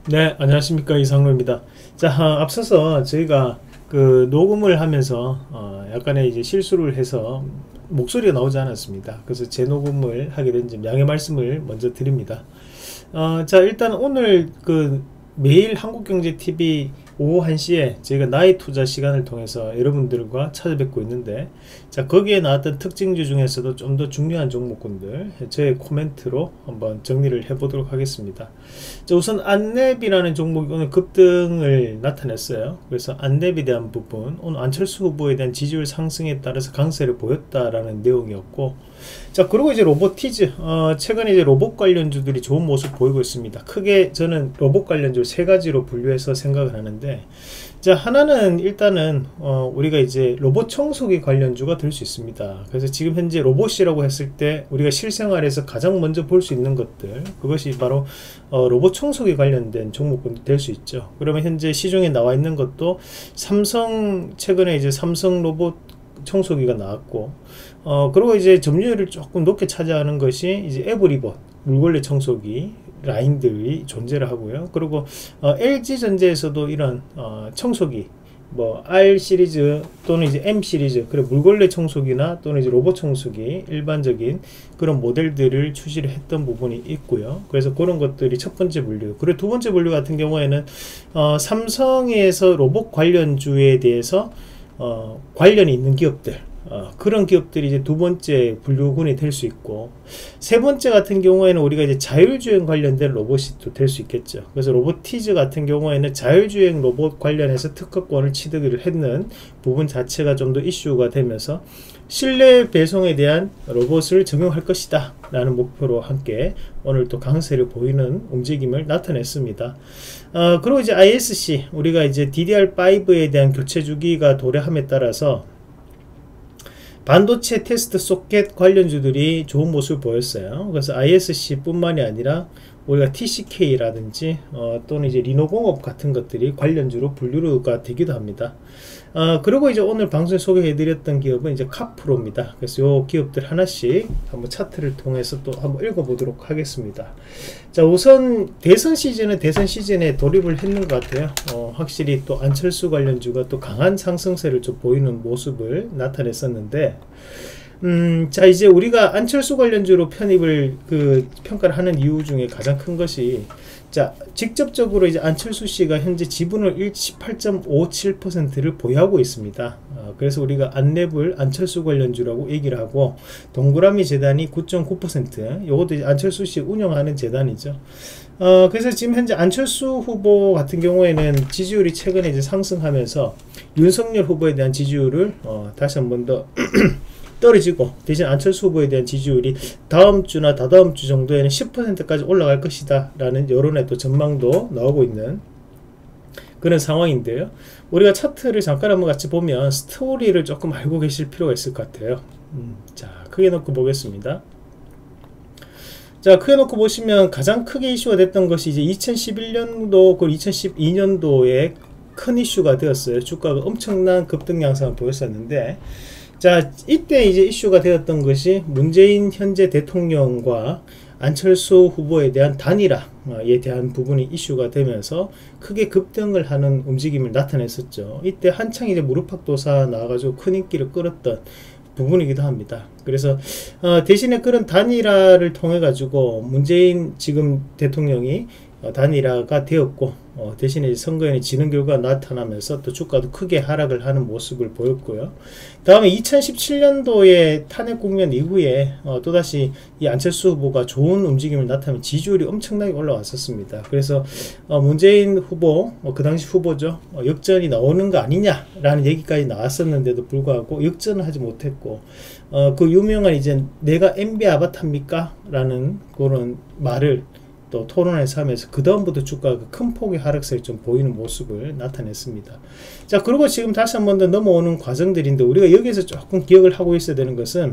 네, 안녕하십니까. 이상로입니다. 자, 앞서서 저희가 그 녹음을 하면서 약간의 이제 실수를 해서 목소리가 나오지 않았습니다. 그래서 재녹음을 하게 된 점 양해 말씀을 먼저 드립니다. 자, 일단 오늘 그 매일 한국경제TV 오후 1시에 저희가 나의 투자 시간을 통해서 여러분들과 찾아뵙고 있는데, 자, 거기에 나왔던 특징주 중에서도 좀 더 중요한 종목군들 저의 코멘트로 한번 정리를 해보도록 하겠습니다. 자, 우선 안랩이라는 종목이 오늘 급등을 나타냈어요. 그래서 안랩에 대한 부분, 오늘 안철수 후보에 대한 지지율 상승에 따라서 강세를 보였다라는 내용이었고, 자, 그리고 이제 로보티즈, 최근에 이제 로봇 관련주들이 좋은 모습 보이고 있습니다. 크게 저는 로봇 관련주 세 가지로 분류해서 생각을 하는데, 자, 하나는 일단은 우리가 이제 로봇 청소기 관련주가 될 수 있습니다. 그래서 지금 현재 로봇이라고 했을 때 우리가 실생활에서 가장 먼저 볼 수 있는 것들, 그것이 바로 로봇 청소기 관련된 종목군이 될 수 있죠. 그러면 현재 시중에 나와 있는 것도 삼성, 최근에 이제 삼성 로봇 청소기가 나왔고, 그리고 이제 점유율을 조금 높게 차지하는 것이 이제 에브리봇 물걸레 청소기 라인들이 존재를 하고요. 그리고 LG전자에서도 이런 청소기 뭐 R 시리즈 또는 이제 M 시리즈, 그래 물걸레 청소기나 또는 이제 로봇 청소기 일반적인 그런 모델들을 출시를 했던 부분이 있고요. 그래서 그런 것들이 첫 번째 분류. 그리고 두 번째 분류 같은 경우에는 삼성에서 로봇 관련주에 대해서 관련이 있는 기업들, 그런 기업들이 이제 두 번째 분류군이 될 수 있고, 세 번째 같은 경우에는 우리가 이제 자율주행 관련된 로봇이 또 될 수 있겠죠. 그래서 로보티즈 같은 경우에는 자율주행 로봇 관련해서 특허권을 취득을 했는 부분 자체가 좀 더 이슈가 되면서 실내 배송에 대한 로봇을 적용할 것이다 라는 목표로 함께 오늘 또 강세를 보이는 움직임을 나타냈습니다. 그리고 이제 ISC, 우리가 이제 DDR5에 대한 교체 주기가 도래함에 따라서 반도체 테스트 소켓 관련주들이 좋은 모습을 보였어요. 그래서 ISC 뿐만이 아니라 우리가 TCK라든지 또는 이제 리노공업 같은 것들이 관련주로 분류가 되기도 합니다. 그리고 이제 오늘 방송에 소개해드렸던 기업은 이제 카프로입니다. 그래서 요 기업들 하나씩 한번 차트를 통해서 또 한번 읽어보도록 하겠습니다. 자, 우선 대선 시즌에 돌입을 했는 것 같아요. 확실히 또 안철수 관련주가 또 강한 상승세를 좀 보이는 모습을 나타냈었는데, 자, 이제 우리가 안철수 관련주로 평가를 하는 이유 중에 가장 큰 것이, 자, 직접적으로 이제 안철수 씨가 현재 지분을 18.57%를 보유하고 있습니다. 그래서 우리가 안랩을 안철수 관련주라고 얘기를 하고, 동그라미 재단이 9.9%, 요것도 이제 안철수 씨 운영하는 재단이죠. 그래서 지금 현재 안철수 후보 같은 경우에는 지지율이 최근에 이제 상승하면서 윤석열 후보에 대한 지지율을 다시 한 번 더 떨어지고, 대신 안철수 후보에 대한 지지율이 다음 주나 다다음 주 정도에는 10%까지 올라갈 것이다 라는 여론의 또 전망도 나오고 있는 그런 상황인데요. 우리가 차트를 잠깐 한번 같이 보면 스토리를 조금 알고 계실 필요가 있을 것 같아요. 자, 크게 놓고 보겠습니다. 자, 크게 놓고 보시면 가장 크게 이슈가 됐던 것이 이제 2011년도 그리고 2012년도에 큰 이슈가 되었어요. 주가가 엄청난 급등 양상을 보였었는데, 자, 이때 이제 이슈가 되었던 것이 문재인 현재 대통령과 안철수 후보에 대한 단일화에 대한 부분이 이슈가 되면서 크게 급등을 하는 움직임을 나타냈었죠. 이때 한창 이제 무릎팍도사 나와가지고 큰 인기를 끌었던 부분이기도 합니다. 그래서 대신에 그런 단일화를 통해 가지고 문재인 지금 대통령이 단일화가 되었고, 대신에 선거에는 지는 결과가 나타나면서 또 주가도 크게 하락을 하는 모습을 보였고요. 다음에 2017년도에 탄핵 국면 이후에 또다시 이 안철수 후보가 좋은 움직임을 나타내면 지지율이 엄청나게 올라왔었습니다. 그래서 문재인 후보, 그 당시 후보죠, 역전이 나오는 거 아니냐라는 얘기까지 나왔었는데도 불구하고 역전을 하지 못했고, 그 유명한 이제 내가 MB 아바타입니까? 라는 그런 말을 또 토론에서 하면서 그 다음부터 주가가 큰 폭의 하락세를 좀 보이는 모습을 나타냈습니다. 자, 그리고 지금 다시 한 번 더 넘어오는 과정들인데, 우리가 여기서 조금 기억을 하고 있어야 되는 것은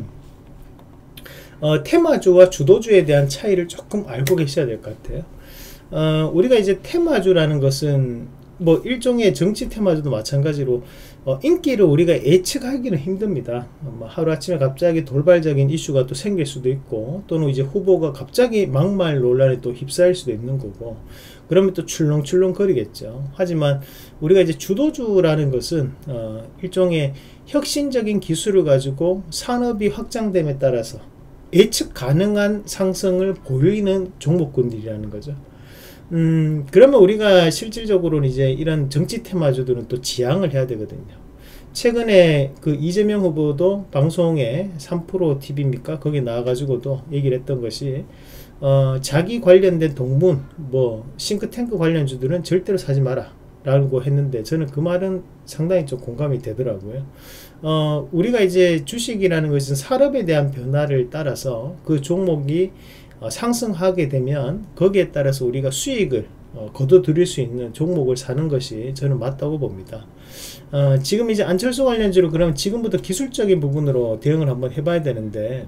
테마주와 주도주에 대한 차이를 조금 알고 계셔야 될 것 같아요. 우리가 이제 테마주라는 것은 뭐 일종의 정치 테마주도 마찬가지로 인기를 우리가 예측하기는 힘듭니다. 뭐 하루아침에 갑자기 돌발적인 이슈가 또 생길 수도 있고, 또는 이제 후보가 갑자기 막말 논란에 또 휩싸일 수도 있는 거고, 그러면 또 출렁출렁 거리겠죠. 하지만 우리가 이제 주도주라는 것은 일종의 혁신적인 기술을 가지고 산업이 확장됨에 따라서 예측 가능한 상승을 보이는 종목군들이라는 거죠. 그러면 우리가 실질적으로는 이제 이런 정치 테마주들은 또 지향을 해야 되거든요. 최근에 그 이재명 후보도 방송에 3프로 TV입니까? 거기 나와가지고도 얘기를 했던 것이, 자기 관련된 동문, 뭐, 싱크탱크 관련주들은 절대로 사지 마라. 라고 했는데, 저는 그 말은 상당히 좀 공감이 되더라고요. 우리가 이제 주식이라는 것은 산업에 대한 변화를 따라서 그 종목이 상승하게 되면 거기에 따라서 우리가 수익을 거둬들일 수 있는 종목을 사는 것이 저는 맞다고 봅니다. 지금 이제 안철수 관련주로 그러면 지금부터 기술적인 부분으로 대응을 한번 해봐야 되는데,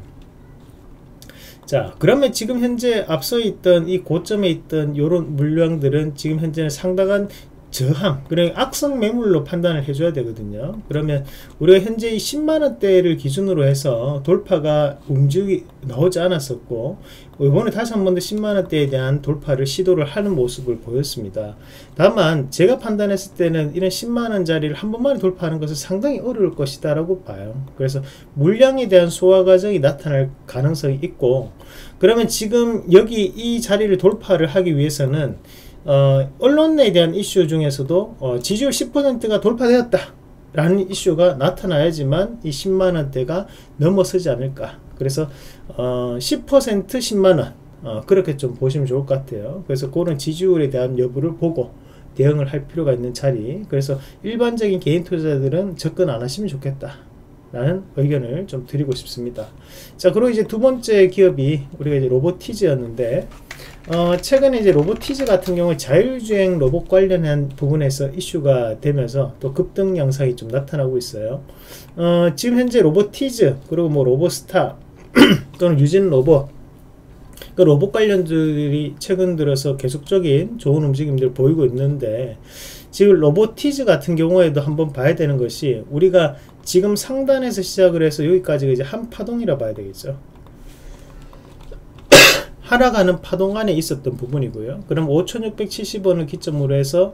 자, 그러면 지금 현재 앞서 있던 이 고점에 있던 이런 물량들은 지금 현재는 상당한 저항, 그러니까 악성 매물로 판단을 해줘야 되거든요. 그러면 우리가 현재 이 10만원대를 기준으로 해서 돌파가 움직이 나오지 않았었고, 이번에 다시 한 번 더 10만원대에 대한 돌파를 시도를 하는 모습을 보였습니다. 다만 제가 판단했을 때는 이런 10만원짜리를 한 번만에 돌파하는 것은 상당히 어려울 것이다 라고 봐요. 그래서 물량에 대한 소화 과정이 나타날 가능성이 있고, 그러면 지금 여기 이 자리를 돌파를 하기 위해서는 언론에 대한 이슈 중에서도 지지율 10%가 돌파되었다 라는 이슈가 나타나야지만 이 10만원대가 넘어서지 않을까. 그래서 10% 10만원 그렇게 좀 보시면 좋을 것 같아요. 그래서 그런 지지율에 대한 여부를 보고 대응을 할 필요가 있는 자리, 그래서 일반적인 개인 투자자들은 접근 안 하시면 좋겠다 라는 의견을 좀 드리고 싶습니다. 자, 그리고 이제 두 번째 기업이 우리가 이제 로보티즈였는데, 최근에 이제 로보티즈 같은 경우에 자율주행 로봇 관련한 부분에서 이슈가 되면서 또 급등 양상이 좀 나타나고 있어요. 지금 현재 로보티즈, 그리고 뭐 로보스타 또는 유진 로봇, 그 로봇 관련들이 최근 들어서 계속적인 좋은 움직임들을 보이고 있는데, 지금 로보티즈 같은 경우에도 한번 봐야 되는 것이, 우리가 지금 상단에서 시작을 해서 여기까지가 이제 한 파동이라 봐야 되겠죠. 하락하는 파동 안에 있었던 부분이고요. 그럼 5670원을 기점으로 해서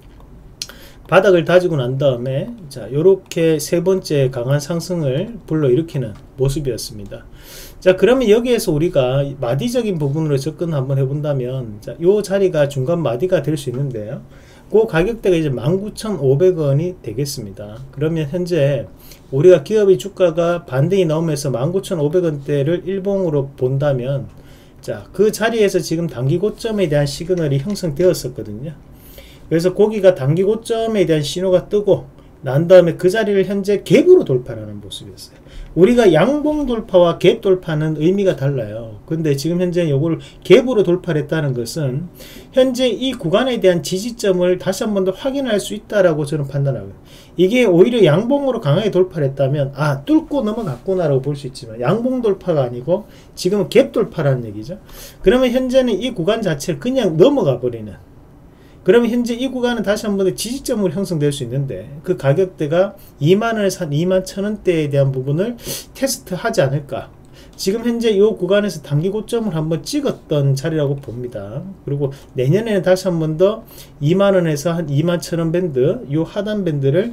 바닥을 다지고 난 다음에, 자, 요렇게 세 번째 강한 상승을 불러일으키는 모습이었습니다. 자, 그러면 여기에서 우리가 마디적인 부분으로 접근 한번 해본다면, 자, 요 자리가 중간 마디가 될 수 있는데요. 그 가격대가 이제 19,500원이 되겠습니다. 그러면 현재 우리가 기업의 주가가 반등이 나오면서 19,500원대를 일봉으로 본다면, 자, 그 자리에서 지금 단기 고점에 대한 시그널이 형성되었었거든요. 그래서 거기가 단기 고점에 대한 신호가 뜨고 난 다음에 그 자리를 현재 갭으로 돌파하는 모습이었어요. 우리가 양봉 돌파와 갭 돌파는 의미가 달라요. 근데 지금 현재 요거를 갭으로 돌파를 했다는 것은 현재 이 구간에 대한 지지점을 다시 한 번 더 확인할 수 있다라고 저는 판단하고요. 이게 오히려 양봉으로 강하게 돌파를 했다면, 아, 뚫고 넘어갔구나 라고 볼 수 있지만, 양봉 돌파가 아니고 지금은 갭 돌파라는 얘기죠. 그러면 현재는 이 구간 자체를 그냥 넘어가 버리는, 그러면 현재 이 구간은 다시 한 번 더 지지점으로 형성될 수 있는데, 그 가격대가 2만원에서 한 21,000원대에 대한 부분을 테스트하지 않을까. 지금 현재 이 구간에서 단기 고점을 한번 찍었던 자리라고 봅니다. 그리고 내년에는 다시 한 번 더 2만원에서 한 21,000원 밴드, 이 하단 밴드를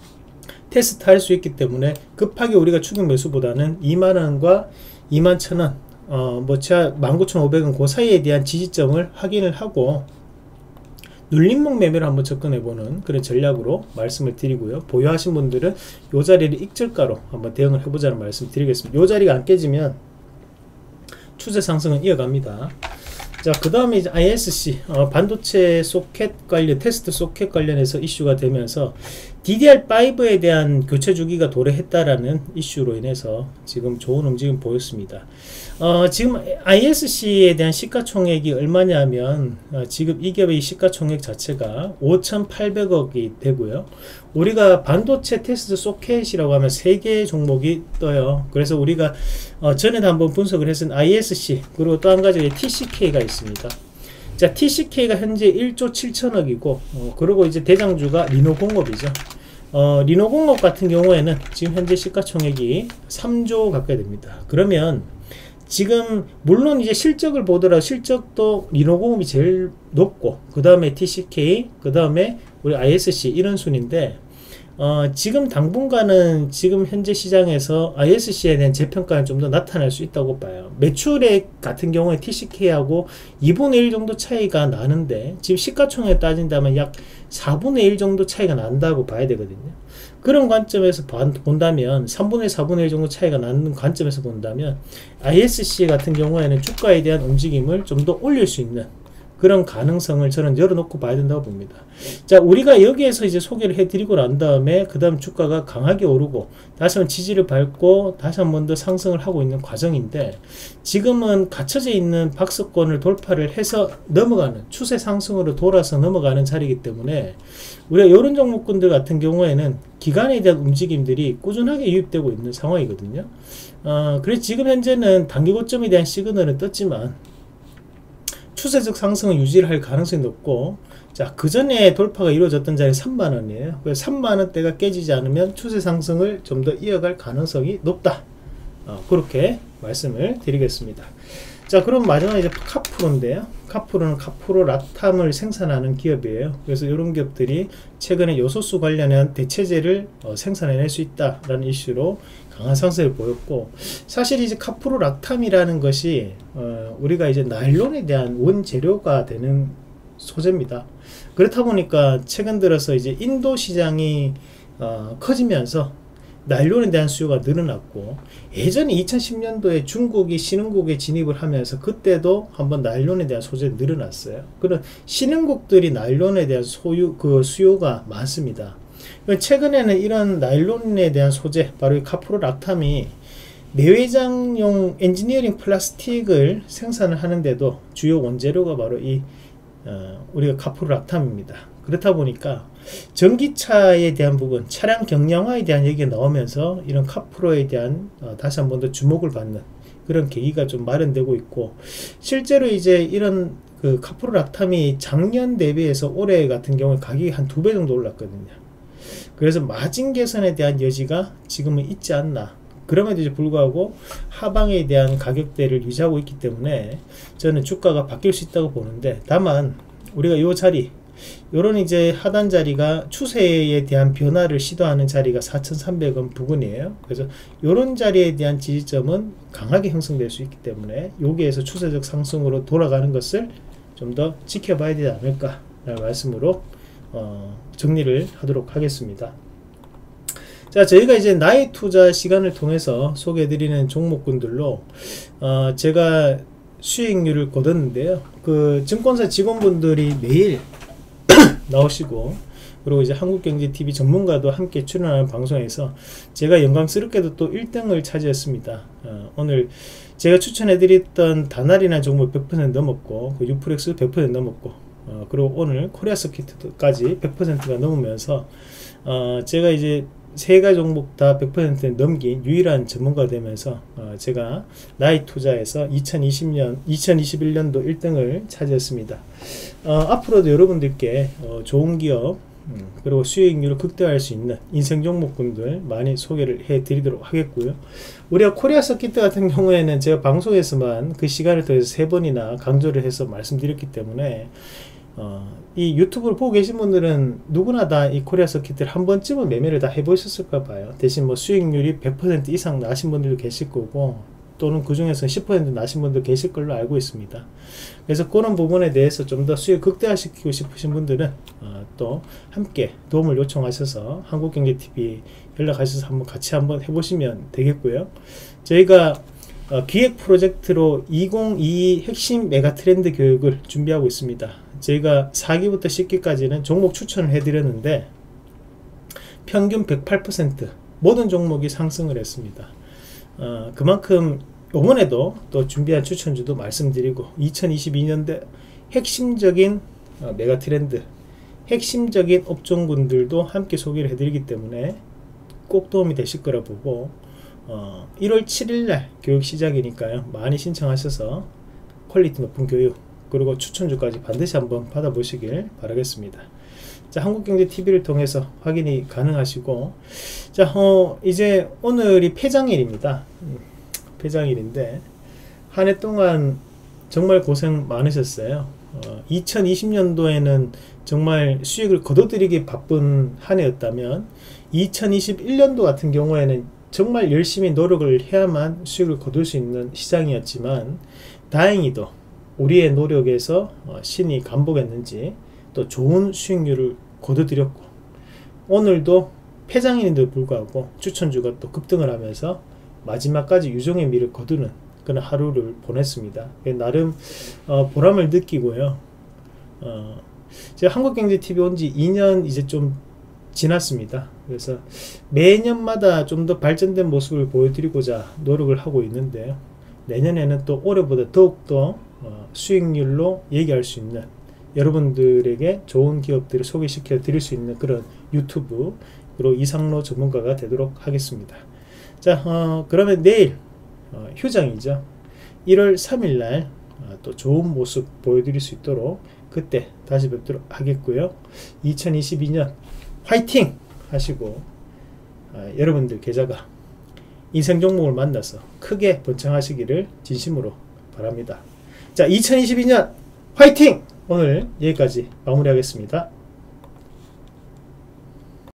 테스트할 수 있기 때문에 급하게 우리가 추격 매수보다는 2만원과 21,000원, 뭐 제가 19,500원 그 사이에 대한 지지점을 확인을 하고 눌림목 매매를 한번 접근해보는 그런 전략으로 말씀을 드리고요. 보유하신 분들은 이 자리를 익절가로 한번 대응을 해보자는 말씀 드리겠습니다. 이 자리가 안 깨지면 추세 상승은 이어갑니다. 자, 그 다음에 이제 ISC 반도체 소켓 관련, 테스트 소켓 관련해서 이슈가 되면서 DDR5에 대한 교체 주기가 도래했다라는 이슈로 인해서 지금 좋은 움직임 보였습니다. 지금 ISC에 대한 시가총액이 얼마냐면, 지금 이 기업의 시가총액 자체가 5,800억이 되고요. 우리가 반도체 테스트 소켓이라고 하면 3개의 종목이 떠요. 그래서 우리가 전에도 한번 분석을 했은 ISC, 그리고 또 한 가지 TCK가 있습니다. 자, TCK가 현재 1조 7천억이고, 그리고 이제 대장주가 리노공업이죠. 리노공업 같은 경우에는 지금 현재 시가총액이 3조 가까이 됩니다. 그러면 지금 물론 이제 실적을 보더라도 실적도 리노공업이 제일 높고, 그 다음에 TCK, 그 다음에 우리 ISC 이런 순인데, 지금 당분간은 지금 현재 시장에서 ISC에 대한 재평가는 좀 더 나타날 수 있다고 봐요. 매출액 같은 경우에 TCK하고 2분의 1 정도 차이가 나는데, 지금 시가총액 따진다면 약 4분의 1 정도 차이가 난다고 봐야 되거든요. 그런 관점에서 본다면 3분의 4분의 1 정도 차이가 나는 관점에서 본다면 ISC 같은 경우에는 주가에 대한 움직임을 좀 더 올릴 수 있는 그런 가능성을 저는 열어놓고 봐야 된다고 봅니다. 자, 우리가 여기에서 이제 소개를 해드리고 난 다음에 그 다음 주가가 강하게 오르고 다시 한번 지지를 밟고 다시 한 번 더 상승을 하고 있는 과정인데, 지금은 갇혀져 있는 박스권을 돌파를 해서 넘어가는 추세 상승으로 돌아서 넘어가는 자리이기 때문에 우리가 이런 종목군들 같은 경우에는 기간에 대한 움직임들이 꾸준하게 유입되고 있는 상황이거든요. 그래서 지금 현재는 단기 고점에 대한 시그널은 떴지만 추세적 상승을 유지를 할 가능성이 높고, 자, 그 전에 돌파가 이루어졌던 자리 3만원이에요. 그래서 3만원대가 깨지지 않으면 추세 상승을 좀 더 이어갈 가능성이 높다. 그렇게 말씀을 드리겠습니다. 자, 그럼 마지막에 이제 카프로인데요. 카프로는 카프로라탐을 생산하는 기업이에요. 그래서 이런 기업들이 최근에 요소수 관련한 대체제를 생산해낼 수 있다라는 이슈로 강한 상승을 보였고, 사실 이제 카프로락탐이라는 것이 우리가 이제 나일론에 대한 원재료가 되는 소재입니다. 그렇다 보니까 최근 들어서 이제 인도 시장이 커지면서 나일론에 대한 수요가 늘어났고, 예전에 2010년도에 중국이 신흥국에 진입을 하면서 그때도 한번 나일론에 대한 소재가 늘어났어요. 그런 신흥국들이 나일론에 대한 수요가 많습니다. 최근에는 이런 나일론에 대한 소재, 바로 이 카프로락탐이 내외장용 엔지니어링 플라스틱을 생산을 하는데도 주요 원재료가 바로 이 우리가 카프로락탐입니다. 그렇다 보니까 전기차에 대한 부분, 차량 경량화에 대한 얘기가 나오면서 이런 카프로에 대한 다시 한 번 더 주목을 받는 그런 계기가 좀 마련되고 있고, 실제로 이제 이런 그 카프로락탐이 작년 대비해서 올해 같은 경우에 가격이 한 2배 정도 올랐거든요. 그래서 마진 개선에 대한 여지가 지금은 있지 않나. 그럼에도 불구하고 하방에 대한 가격대를 유지하고 있기 때문에 저는 주가가 바뀔 수 있다고 보는데, 다만 우리가 이 자리, 요런 이제 하단 자리가 추세에 대한 변화를 시도하는 자리가 4,300원 부근이에요. 그래서 요런 자리에 대한 지지점은 강하게 형성될 수 있기 때문에 여기에서 추세적 상승으로 돌아가는 것을 좀 더 지켜봐야 되지 않을까 라는 말씀으로 정리를 하도록 하겠습니다. 자, 저희가 이제 나의 투자 시간을 통해서 소개해드리는 종목군들로 제가 수익률을 거뒀는데요. 그 증권사 직원분들이 매일 나오시고, 그리고 이제 한국경제TV 전문가도 함께 출연하는 방송에서 제가 영광스럽게도 또 1등을 차지했습니다. 오늘 제가 추천해드렸던 다날이나 종목 100% 넘었고, 그 유프렉스 100% 넘었고, 그리고 오늘 코리아서킷까지 100%가 넘으면서 제가 이제 세 가지 종목 다 100% 넘긴 유일한 전문가가 되면서 제가 나의 투자에서 2021년도 1등을 차지했습니다. 앞으로도 여러분들께 좋은 기업 그리고 수익률을 극대화할 수 있는 인생 종목군들 많이 소개를 해 드리도록 하겠고요. 우리가 코리아서킷 같은 경우에는 제가 방송에서만 그 시간을 더해서 3번이나 강조를 해서 말씀드렸기 때문에 이 유튜브를 보고 계신 분들은 누구나 다 이 코리아서킷을 한 번쯤은 매매를 다 해보셨을까 봐요. 대신 뭐 수익률이 100% 이상 나신 분들도 계실 거고, 또는 그 중에서 10% 나신 분도 계실 걸로 알고 있습니다. 그래서 그런 부분에 대해서 좀 더 수익 극대화시키고 싶으신 분들은 또 함께 도움을 요청하셔서 한국경제TV 연락하셔서 한번 같이 한번 해보시면 되겠고요. 저희가 기획 프로젝트로 2022 핵심 메가트렌드 교육을 준비하고 있습니다. 저희가 4기부터 10기까지는 종목 추천을 해드렸는데 평균 108% 모든 종목이 상승을 했습니다. 그만큼 이번에도 또 준비한 추천주도 말씀드리고, 2022년대 핵심적인 메가트렌드, 핵심적인 업종군들도 함께 소개를 해드리기 때문에 꼭 도움이 되실 거라 보고, 1월 7일날 교육 시작이니까요. 많이 신청하셔서 퀄리티 높은 교육 그리고 추천주까지 반드시 한번 받아보시길 바라겠습니다. 자, 한국경제TV를 통해서 확인이 가능하시고, 자, 이제 오늘이 폐장일입니다. 폐장일인데 한 해 동안 정말 고생 많으셨어요. 2020년도에는 정말 수익을 거둬들이기 바쁜 한 해였다면 2021년도 같은 경우에는 정말 열심히 노력을 해야만 수익을 거둘 수 있는 시장이었지만, 다행히도 우리의 노력에서 신이 감복했는지 또 좋은 수익률을 거둬들였고, 오늘도 폐장일인데도 불구하고 추천주가 또 급등을 하면서 마지막까지 유종의 미를 거두는 그런 하루를 보냈습니다. 나름 보람을 느끼고요. 제가 한국경제TV 온 지 2년 이제 좀 지났습니다. 그래서 매년마다 좀 더 발전된 모습을 보여드리고자 노력을 하고 있는데요. 내년에는 또 올해보다 더욱더 수익률로 얘기할 수 있는, 여러분들에게 좋은 기업들을 소개시켜 드릴 수 있는 그런 유튜브로 이상로 전문가가 되도록 하겠습니다. 자, 그러면 내일 휴장이죠. 1월 3일날 또 좋은 모습 보여드릴 수 있도록 그때 다시 뵙도록 하겠고요. 2022년 화이팅 하시고, 여러분들 계좌가 인생 종목을 만나서 크게 번창하시기를 진심으로 바랍니다. 자, 2022년 화이팅! 오늘 여기까지 마무리하겠습니다.